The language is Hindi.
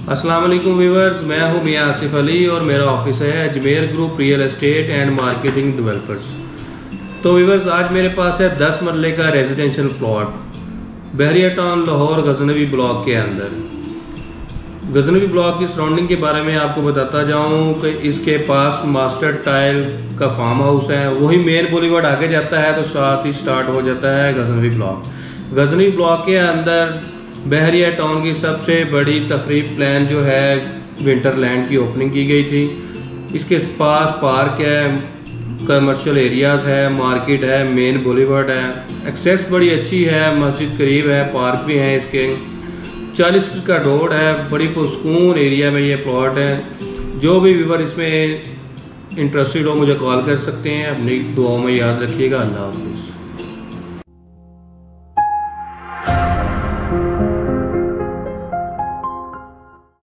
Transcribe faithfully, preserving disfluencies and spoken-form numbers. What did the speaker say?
अस्सलाम वालेकुम व्यूवर्स, मैं हूं मियां आसिफ अली और मेरा ऑफिस है Ajmer group real estate and marketing developers. तो व्यूवर्स, आज मेरे पास है दस मरले का residential plot Bahria Town Lahore Ghaznavi block के अंदर। गजनवी ब्लॉक की सराउंडिंग के बारे में आपको बताता जाऊं कि इसके पास मास्टर टाइल का फार्म हाउस है, वही मेन बुलेवार्ड आगे जाता है तो साथ ही स्टार्ट हो जाता है गजनवी ब्लॉक। गजनवी ब्लॉक के अंदर बहरिया टाउन की सबसे बड़ी तफरीह प्लान जो है विंटरलैंड की ओपनिंग की गई थी। इसके पास पार्क है, कमर्शियल एरियाज़ है, मार्केट है, मेन बुलेवार्ड है, एक्सेस बड़ी अच्छी है, मस्जिद करीब है, पार्क भी हैं इसके, चालीस फीट का रोड है, बड़ी पुरस्कून एरिया में ये प्लॉट है। जो भी व्यूवर इसमें इंटरेस्टेड हो मुझे कॉल कर सकते हैं। अपनी दुआओं में याद रखिएगा। अल्लाह हाफ़िज़।